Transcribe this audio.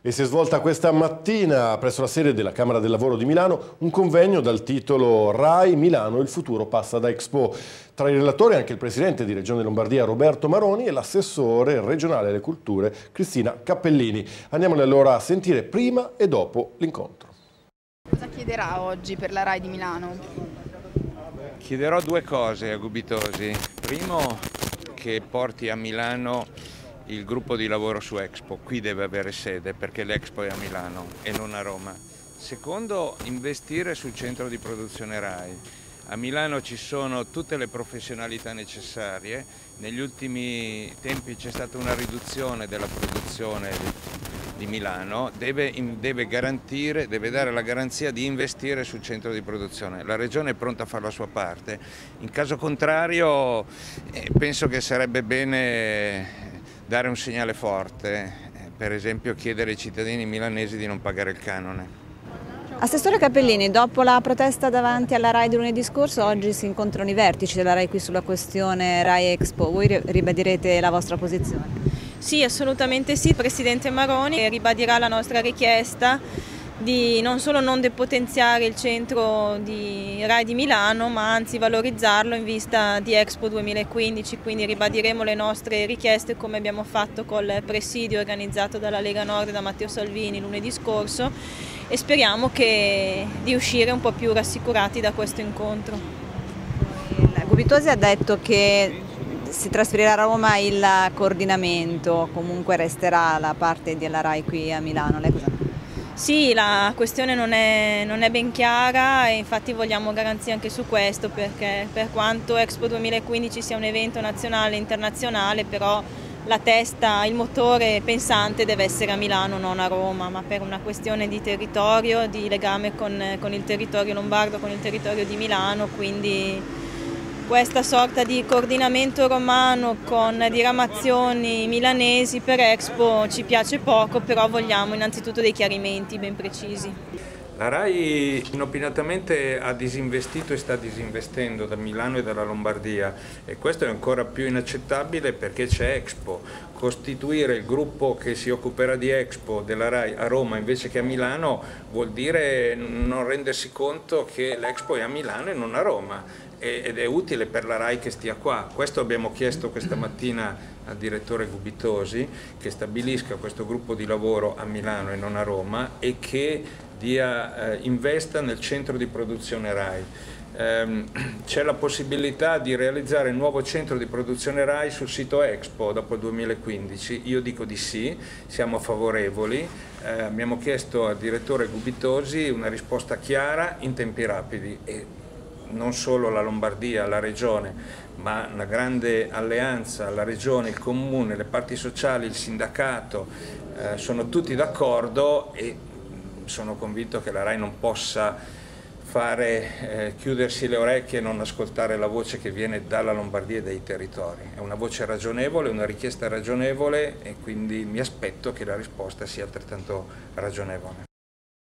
E si è svolta questa mattina presso la sede della Camera del Lavoro di Milano un convegno dal titolo RAI Milano, il futuro passa da Expo. Tra i relatori anche il presidente di Regione Lombardia Roberto Maroni e l'assessore regionale alle culture Cristina Cappellini. Andiamoli allora a sentire prima e dopo l'incontro. Cosa chiederà oggi per la RAI di Milano? Chiederò due cose a Gubitosi. Primo, che porti a Milano il gruppo di lavoro su Expo, qui deve avere sede perché l'Expo è a Milano e non a Roma. Secondo, investire sul centro di produzione RAI. A Milano ci sono tutte le professionalità necessarie, negli ultimi tempi c'è stata una riduzione della produzione di Milano, deve dare la garanzia di investire sul centro di produzione. La Regione è pronta a fare la sua parte, in caso contrario penso che sarebbe bene dare un segnale forte, per esempio chiedere ai cittadini milanesi di non pagare il canone. Assessore Cappellini, dopo la protesta davanti alla RAI di lunedì scorso, oggi si incontrano i vertici della RAI qui sulla questione RAI Expo. Voi ribadirete la vostra posizione? Sì, assolutamente sì. Il Presidente Maroni ribadirà la nostra richiesta di non solo non depotenziare il centro di RAI di Milano, ma anzi valorizzarlo in vista di Expo 2015, quindi ribadiremo le nostre richieste come abbiamo fatto col presidio organizzato dalla Lega Nord e da Matteo Salvini lunedì scorso e speriamo di uscire un po' più rassicurati da questo incontro. Gubitosi ha detto che si trasferirà a Roma il coordinamento, comunque resterà la parte della RAI qui a Milano. Lei cosa? Sì, la questione non è ben chiara e infatti vogliamo garanzie anche su questo, perché per quanto Expo 2015 sia un evento nazionale e internazionale, però la testa, il motore pensante deve essere a Milano, non a Roma, ma per una questione di territorio, di legame con il territorio lombardo, con il territorio di Milano, quindi questa sorta di coordinamento romano con diramazioni milanesi per Expo ci piace poco, però vogliamo innanzitutto dei chiarimenti ben precisi. La RAI inopinatamente ha disinvestito e sta disinvestendo da Milano e dalla Lombardia e questo è ancora più inaccettabile perché c'è Expo. Costituire il gruppo che si occuperà di Expo della RAI a Roma invece che a Milano vuol dire non rendersi conto che l'Expo è a Milano e non a Roma ed è utile per la RAI che stia qua. Questo abbiamo chiesto questa mattina al direttore Gubitosi, che stabilisca questo gruppo di lavoro a Milano e non a Roma e che investa nel centro di produzione RAI. C'è la possibilità di realizzare il nuovo centro di produzione RAI sul sito Expo dopo il 2015, io dico di sì, siamo favorevoli, abbiamo chiesto al direttore Gubitosi una risposta chiara in tempi rapidi e non solo la Lombardia, la Regione, ma una grande alleanza, la Regione, il Comune, le parti sociali, il sindacato, sono tutti d'accordo e sono convinto che la RAI non possa chiudersi le orecchie e non ascoltare la voce che viene dalla Lombardia e dai territori. È una voce ragionevole, una richiesta ragionevole e quindi mi aspetto che la risposta sia altrettanto ragionevole.